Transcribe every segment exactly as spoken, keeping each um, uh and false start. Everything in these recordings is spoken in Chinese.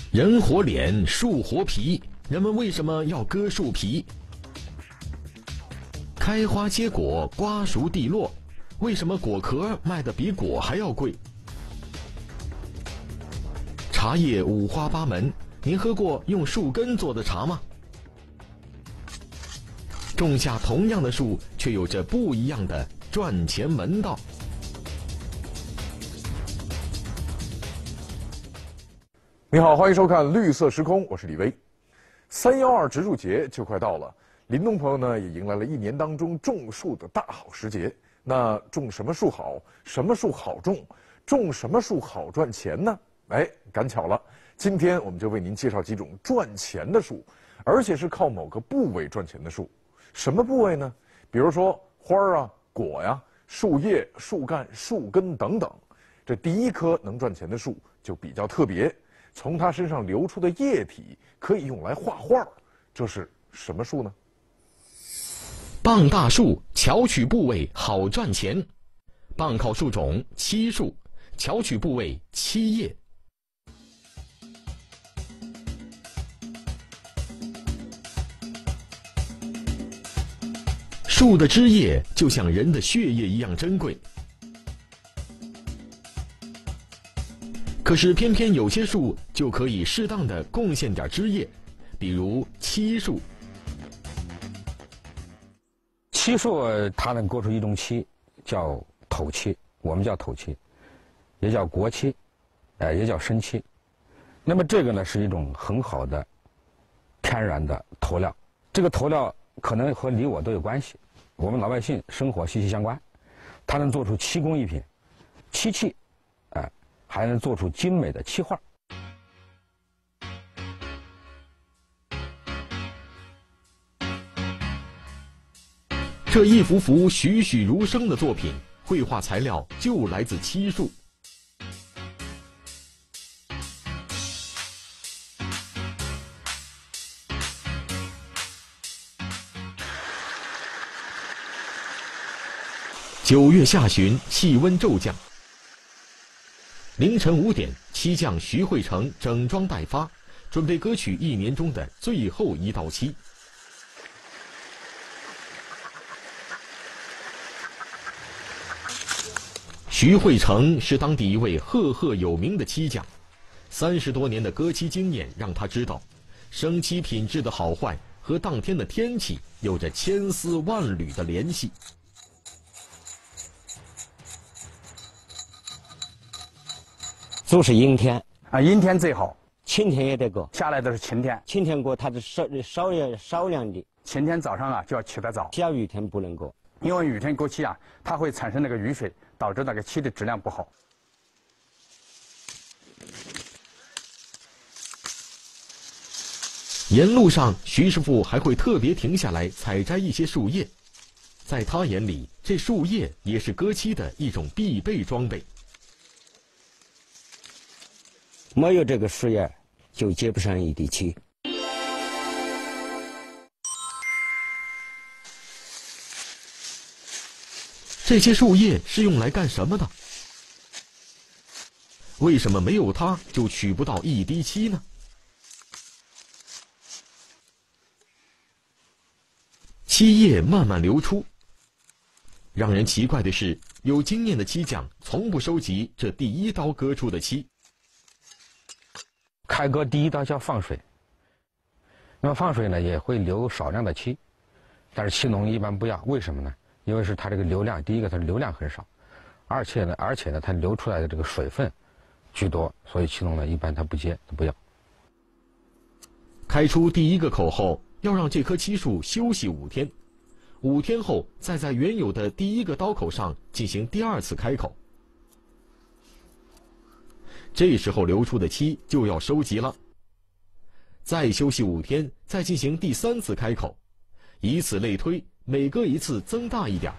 人活脸，树活皮，人们为什么要割树皮？开花结果，瓜熟蒂落，为什么果壳卖得比果还要贵？茶叶五花八门，您喝过用树根做的茶吗？种下同样的树，却有着不一样的赚钱门道。 你好，欢迎收看《绿色时空》，我是李威。三幺二植树节就快到了，林东朋友呢也迎来了一年当中种树的大好时节。那种什么树好？什么树好种？种什么树好赚钱呢？哎，赶巧了，今天我们就为您介绍几种赚钱的树，而且是靠某个部位赚钱的树。什么部位呢？比如说花啊、果呀、树叶、树干、树根等等。这第一棵能赚钱的树就比较特别。从它身上流出的液体可以用来画画，这是什么树呢？ 棒大树，巧取部位好赚钱。棒靠树种漆树，巧取部位漆叶。树的枝叶就像人的血液一样珍贵。可是偏偏有些树就可以适当的贡献点枝叶，比如漆树。 漆树它能割出一种漆，叫头漆，我们叫头漆，也叫国漆，呃，也叫生漆。那么这个呢是一种很好的天然的头料，这个头料可能和你我都有关系，我们老百姓生活息息相关。它能做出漆工艺品、漆器，哎、呃。还能做出精美的漆画。 这一幅幅栩栩如生的作品，绘画材料就来自漆树。九月下旬，气温骤降。凌晨五点，漆匠徐汇成整装待发，准备割取一年中的最后一道漆。徐汇成是当地一位赫赫有名的漆匠，三十多年的割漆经验让他知道，生漆品质的好坏和当天的天气有着千丝万缕的联系。 就是阴天啊，阴天最好， 晴天也得割。 下来的是晴天， 晴天割它是少少量少量的。 晴天早上啊就要起得早， 下雨天不能割， 因为雨天割漆啊，它会产生那个雨水，导致那个漆的质量不好。 沿路上，徐师傅还会特别停下来采摘一些树叶，在他眼里，这树叶也是割漆的一种必备装备。 没有这个树叶，就结不上一滴漆。 这些树叶是用来干什么的？为什么没有它就取不到一滴漆呢？漆叶慢慢流出。让人奇怪的是，有经验的漆匠从不收集这第一刀割出的漆。 开割第一刀叫放水，那么放水呢也会留少量的漆，但是漆农一般不要，为什么呢？因为是它这个流量，第一个它流量很少，而且呢，而且呢它流出来的这个水分居多，所以漆农呢一般他不接，他不要。 开出第一个口后，要让这棵漆树休息五天，五天后再在原有的第一个刀口上进行第二次开口。这时候流出的漆就要收集了，再休息五天，再进行第三次开口，以此类推，每割一次增大一点。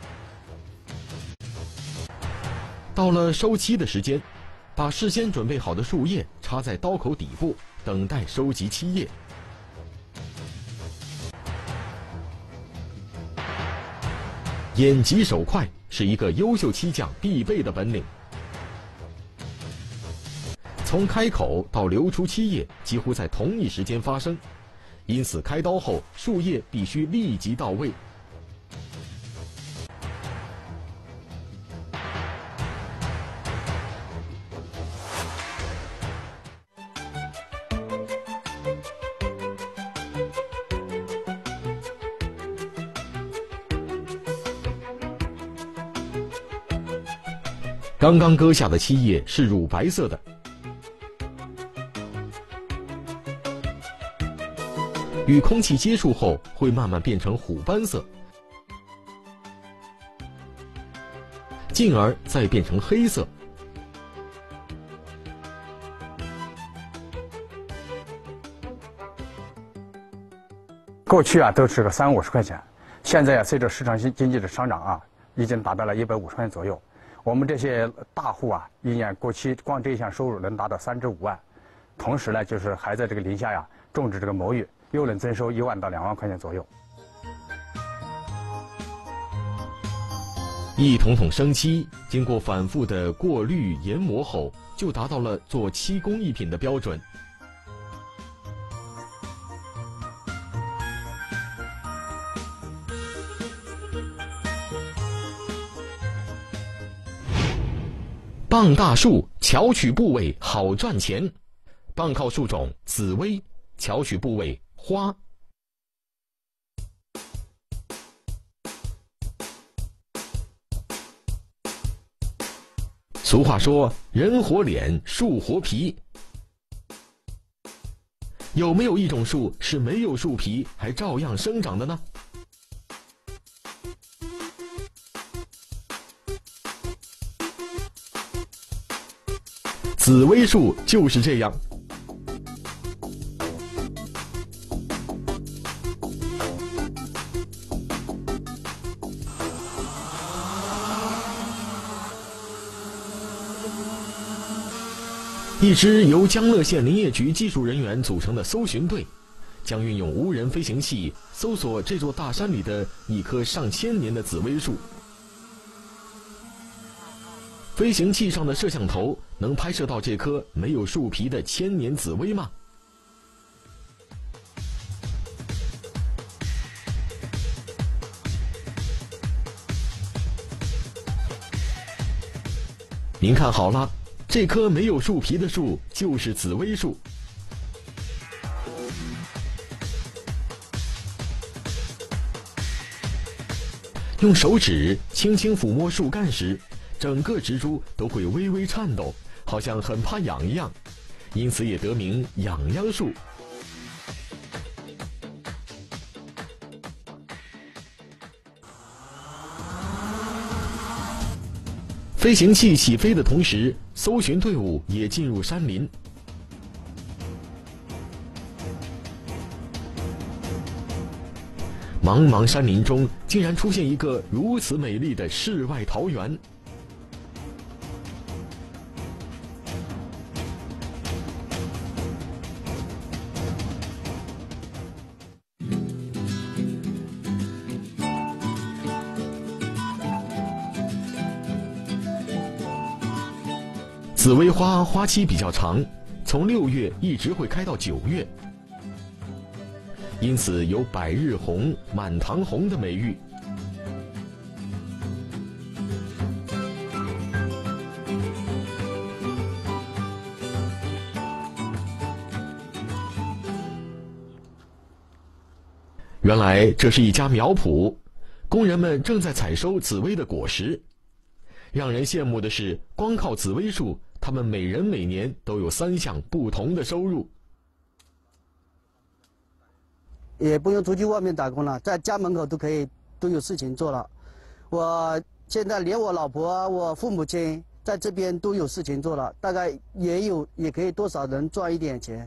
到了收漆的时间，把事先准备好的树叶插在刀口底部，等待收集漆叶。眼疾手快是一个优秀漆匠必备的本领。 从开口到流出漆叶几乎在同一时间发生，因此开刀后树叶必须立即到位。刚刚割下的漆叶是乳白色的，与空气接触后会慢慢变成虎斑色，进而再变成黑色。 过去啊都是个三五十块钱，现在啊随着市场经济的上涨啊，已经达到了一百五十块钱左右。我们这些大户啊，一年过期光这一项收入能达到三至五万，同时呢，就是还在这个林下呀种植这个魔芋，又能增收一万到两万块钱左右。 一桶桶生漆经过反复的过滤研磨后，就达到了做漆工艺品的标准。棒大树，巧取部位好赚钱。棒靠树种紫薇，巧取部位花。俗话说，人活脸，树活皮。有没有一种树是没有树皮还照样生长的呢？紫薇树就是这样。一支由江乐县林业局技术人员组成的搜寻队，将运用无人飞行器搜索这座大山里的一棵上千年的紫薇树。飞行器上的摄像头能拍摄到这棵没有树皮的千年紫薇吗？您看好了，这棵没有树皮的树就是紫薇树。用手指轻轻抚摸树干时，整个植株都会微微颤抖，好像很怕痒一样，因此也得名痒痒树。飞行器起飞的同时，搜寻队伍也进入山林。茫茫山林中，竟然出现一个如此美丽的世外桃源。紫薇花花期比较长，从六月一直会开到九月，因此有百日红、满堂红的美誉。原来这是一家苗圃，工人们正在采收紫薇的果实。让人羡慕的是，光靠紫薇树，他们每人每年都有三项不同的收入。 也不用出去外面打工了，在家门口都可以都有事情做了。我现在连我老婆、我父母亲在这边都有事情做了，大概也有也可以多少能赚一点钱。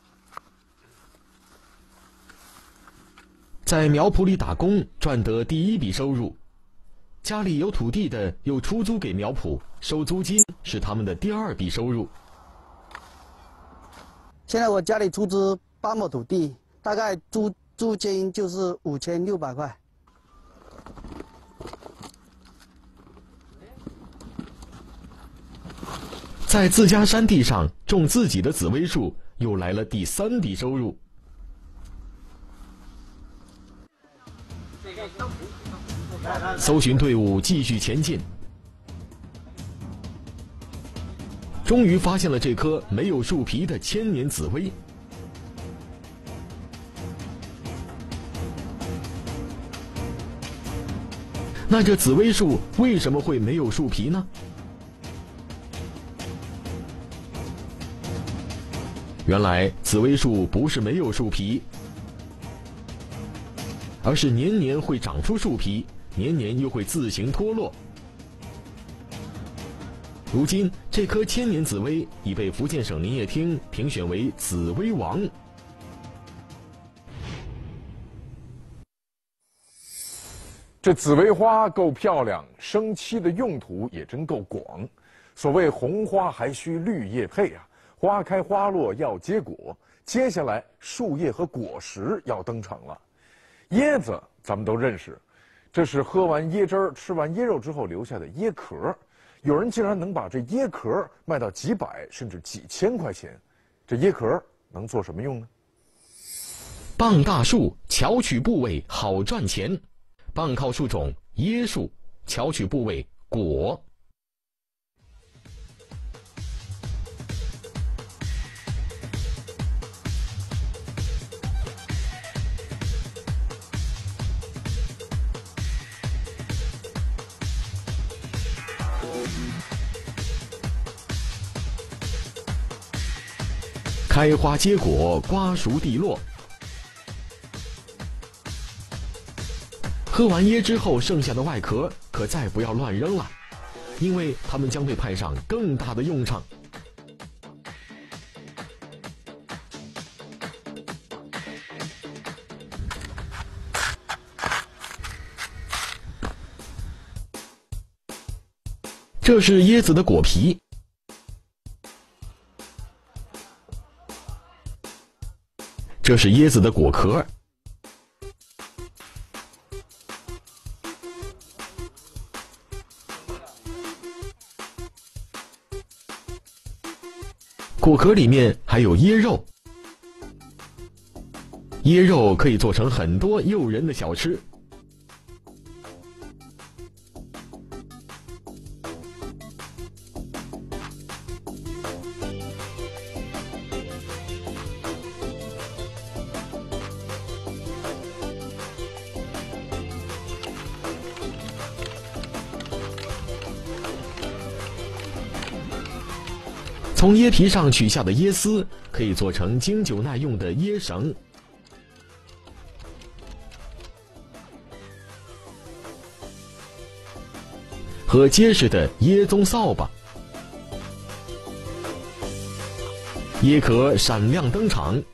在苗圃里打工，赚得第一笔收入。家里有土地的又出租给苗圃，收租金是他们的第二笔收入。 现在我家里出资八亩土地，大概租租金就是五千六百块。 在自家山地上种自己的紫薇树，又来了第三笔收入。搜寻队伍继续前进，终于发现了这棵没有树皮的千年紫薇。那这紫薇树为什么会没有树皮呢？原来紫薇树不是没有树皮，而是年年会长出树皮，年年又会自行脱落。如今这棵千年紫薇已被福建省林业厅评选为紫薇王。 这紫薇花够漂亮，生漆的用途也真够广。所谓红花还需绿叶配啊，花开花落要结果，接下来树叶和果实要登场了。椰子咱们都认识，这是喝完椰汁儿、吃完椰肉之后留下的椰壳。有人竟然能把这椰壳卖到几百甚至几千块钱，这椰壳能做什么用呢？ 傍大树，巧取部位，好赚钱。傍靠树种椰树，巧取部位果。开花结果，瓜熟蒂落。喝完椰之后剩下的外壳可再不要乱扔了，因为它们将被派上更大的用场。这是椰子的果皮，这是椰子的果壳。果壳里面还有椰肉，椰肉可以做成很多诱人的小吃。从椰皮上取下的椰丝可以做成经久耐用的椰绳。和结实的椰棕扫把。椰壳闪亮登场。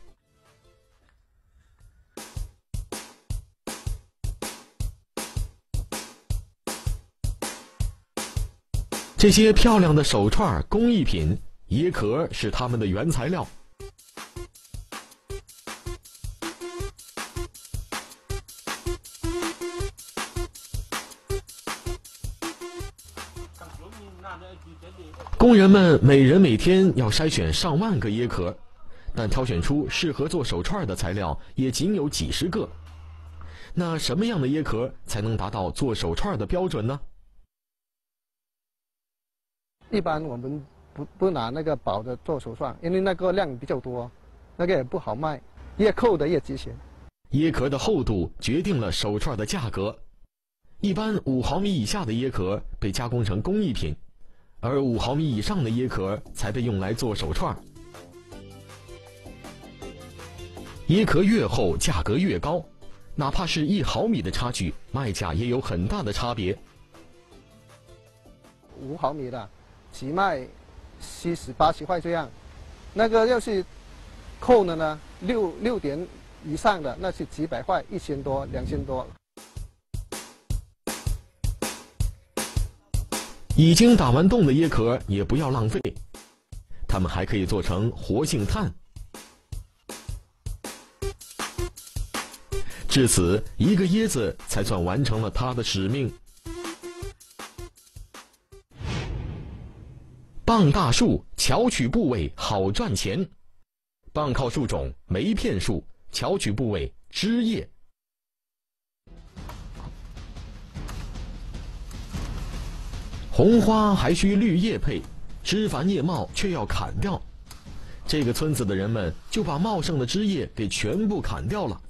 这些漂亮的手串工艺品，椰壳是它们的原材料。工人们每人每天要筛选上万个椰壳，但挑选出适合做手串的材料也仅有几十个。那什么样的椰壳才能达到做手串的标准呢？ 一般我们不不拿那个薄的做手串，因为那个量比较多，那个也不好卖，越厚的越值钱。 椰壳的厚度决定了手串的价格。一般五毫米以下的椰壳被加工成工艺品，而五毫米以上的椰壳才被用来做手串。椰壳越厚，价格越高，哪怕是一毫米的差距，卖价也有很大的差别。 五毫米的只卖七十八十块这样，那个要是扣的呢，六六点以上的那是几百块，一千多、两千多。 已经打完洞的椰壳也不要浪费，它们还可以做成活性炭。至此，一个椰子才算完成了它的使命。 傍大树，巧取部位好赚钱。傍靠树种梅片树，巧取部位枝叶。红花还需绿叶配，枝繁叶茂却要砍掉。这个村子的人们就把茂盛的枝叶给全部砍掉了。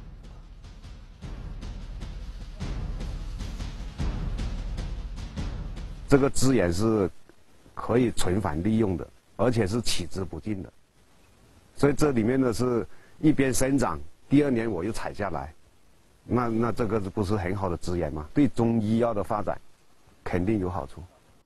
这个资源是可以循环利用的，而且是取之不尽的。所以这里面呢是一边生长，第二年我又采下来，那那这个不是很好的资源吗？对中医药的发展肯定有好处。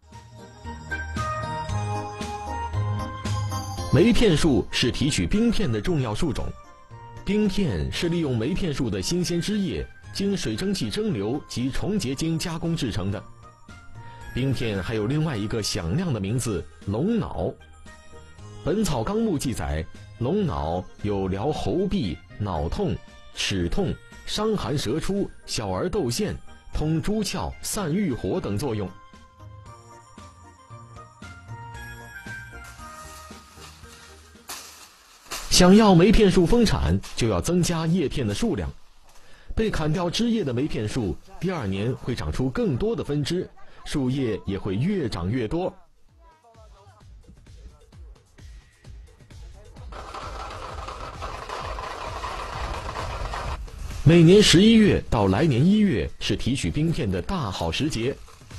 梅片树是提取冰片的重要树种，冰片是利用梅片树的新鲜枝叶，经水蒸气蒸馏及重结晶加工制成的。冰片还有另外一个响亮的名字——龙脑。《本草纲目》记载，龙脑有疗喉痹、脑痛、齿痛、伤寒舌出、小儿窦腺、通诸窍、散郁火等作用。想要梅片树丰产，就要增加叶片的数量。被砍掉枝叶的梅片树，第二年会长出更多的分支，树叶也会越长越多。每年十一月到来年一月是提取冰片的大好时节。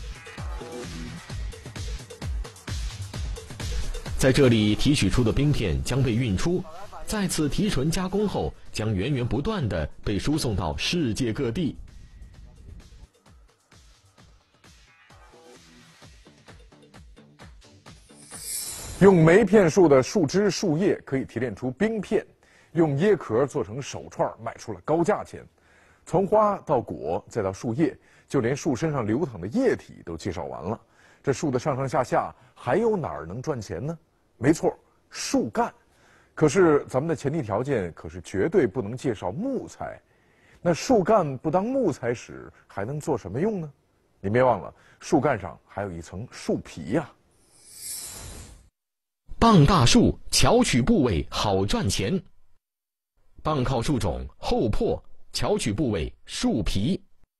在这里提取出的冰片将被运出，再次提纯加工后，将源源不断地被输送到世界各地。 用梅片树的树枝、树叶可以提炼出冰片，用椰壳做成手串卖出了高价钱。从花到果再到树叶，就连树身上流淌的液体都介绍完了。这树的上上下下还有哪儿能赚钱呢？没错，树干。可是咱们的前提条件可是绝对不能介绍木材。那树干不当木材使，还能做什么用呢？你别忘了，树干上还有一层树皮呀、啊。 傍大树，巧取部位好赚钱。傍靠树种厚朴，巧取部位树皮。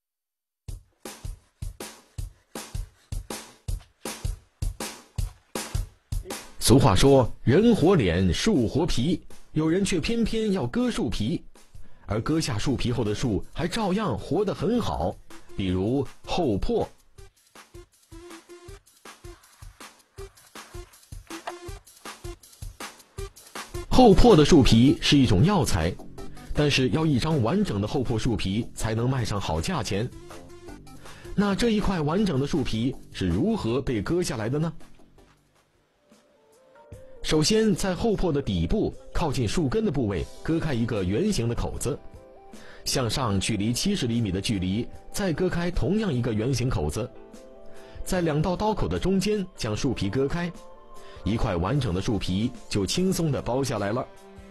俗话说，人活脸，树活皮，有人却偏偏要割树皮，而割下树皮后的树还照样活得很好，比如厚朴。厚朴的树皮是一种药材，但是要一张完整的厚朴树皮才能卖上好价钱。那这一块完整的树皮是如何被割下来的呢？首先，在厚朴的底部靠近树根的部位割开一个圆形的口子，向上距离七十厘米的距离再割开同样一个圆形口子，在两道刀口的中间将树皮割开，一块完整的树皮就轻松地包下来了。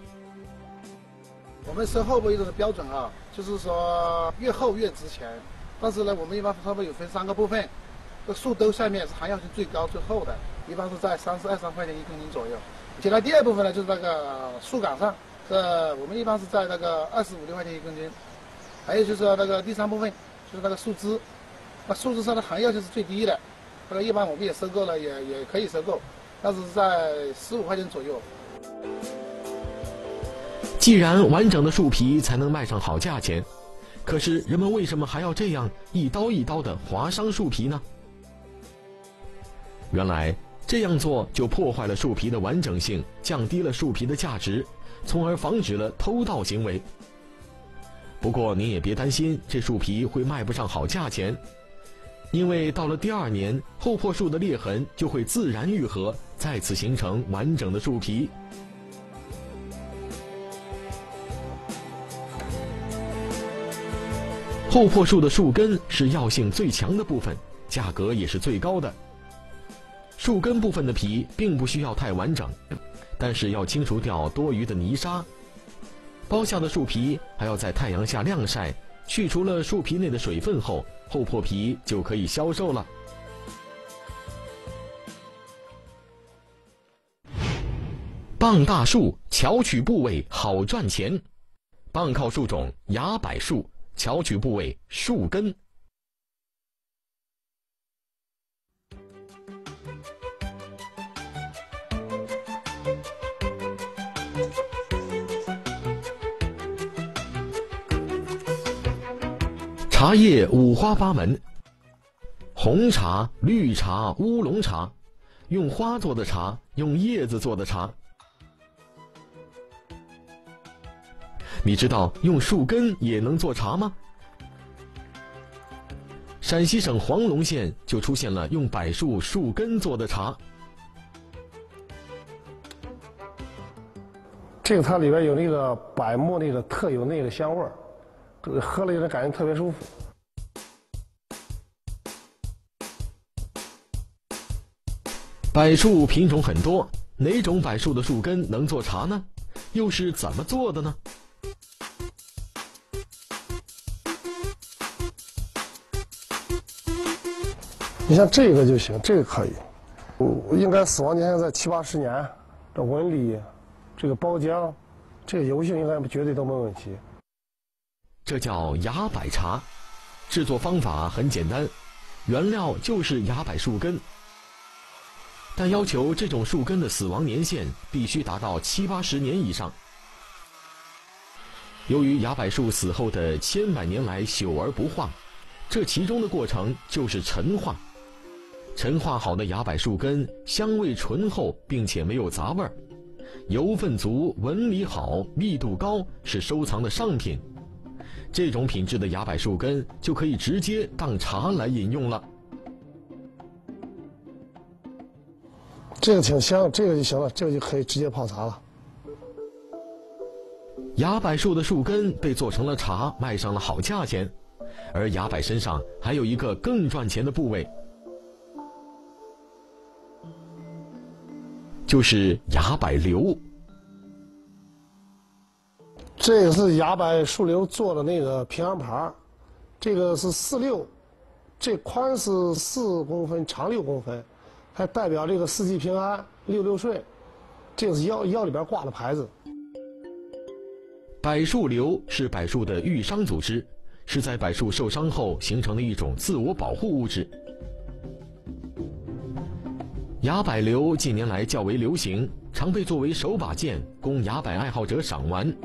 我们收厚朴一种的标准啊，就是说越厚越值钱。但是呢，我们一般差不多有分三个部分，这树兜下面是含药性最高最厚的，一般是在三十二三块钱一公斤左右。接下来第二部分呢，就是那个树杆上，这我们一般是在那个二十五六块钱一公斤。还有就是那个第三部分，就是那个树枝，那树枝上的含药性是最低的，那个一般我们也收购了，也也可以收购，但是在十五块钱左右。 既然完整的树皮才能卖上好价钱，可是人们为什么还要这样一刀一刀地划伤树皮呢？原来这样做就破坏了树皮的完整性，降低了树皮的价值，从而防止了偷盗行为。不过您也别担心，这树皮会卖不上好价钱，因为到了第二年，厚朴树的裂痕就会自然愈合，再次形成完整的树皮。厚朴树的树根是药性最强的部分，价格也是最高的。树根部分的皮并不需要太完整，但是要清除掉多余的泥沙。剥下的树皮还要在太阳下晾晒，去除了树皮内的水分后，厚朴皮就可以销售了。 傍大树，巧取部位好赚钱。傍靠树种芽柏树，巧取部位树根。茶叶五花八门，红茶、绿茶、乌龙茶，用花做的茶，用叶子做的茶。你知道用树根也能做茶吗？陕西省黄龙县就出现了用柏树树根做的茶。 这个它里边有那个柏木那个特有那个香味儿，喝了以后感觉特别舒服。 柏树品种很多，哪种柏树的树根能做茶呢？又是怎么做的呢？ 你像这个就行，这个可以。我应该死亡年限在七八十年，这纹理，这个包浆，这个油性应该绝对都没问题。 这叫芽柏茶，制作方法很简单，原料就是芽柏树根，但要求这种树根的死亡年限必须达到七八十年以上。由于芽柏树死后的千百年来朽而不化，这其中的过程就是陈化。陈化好的芽柏树根香味醇厚，并且没有杂味儿，油分足，纹理好，密度高，是收藏的上品。这种品质的芽柏树根就可以直接当茶来饮用了。 这个挺香，这个就行了，这个就可以直接泡茶了。 芽柏树的树根被做成了茶，卖上了好价钱。而芽柏身上还有一个更赚钱的部位，就是芽柏瘤。 这个是芽柏树瘤做的那个平安牌，这个是四六，这宽是四公分，长六公分，还代表这个四季平安、六六顺。这个是腰腰里边挂的牌子。 柏树瘤是柏树的愈伤组织，是在柏树受伤后形成的一种自我保护物质。芽柏瘤近年来较为流行，常被作为手把件供芽柏爱好者赏玩。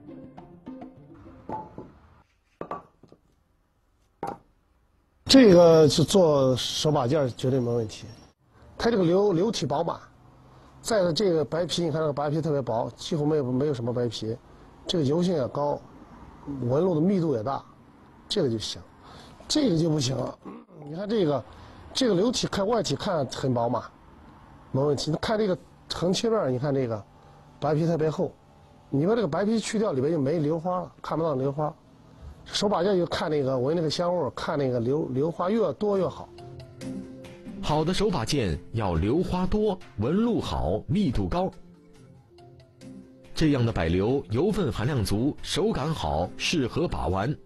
这个是做手把件绝对没问题，它这个瘤瘤体饱满，再的这个白皮，你看这个白皮特别薄，几乎没有没有什么白皮，这个油性也高，纹路的密度也大，这个就行。这个就不行了，你看这个，这个瘤体看外体看很饱满，没问题。看这个横切面，你看这个白皮特别厚，你把这个白皮去掉，里边就没硫花了，看不到硫花。手把件就看那个闻那个香味，看那个硫硫花越多越好。 好的手把件要硫花多，纹路好，密度高。这样的柏瘤油分含量足，手感好，适合把玩。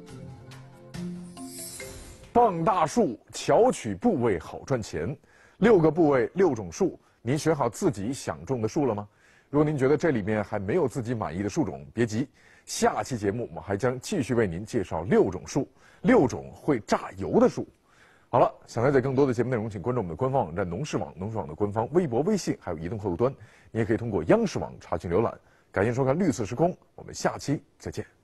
傍大树，巧取部位好赚钱。六个部位，六种树，您选好自己想种的树了吗？如果您觉得这里面还没有自己满意的树种，别急，下期节目我们还将继续为您介绍六种树，六种会榨油的树。好了，想了解更多的节目内容，请关注我们的官方网站农事网、农事网的官方微博、微信，还有移动客户端。你也可以通过央视网查询浏览。感谢收看《绿色时空》，我们下期再见。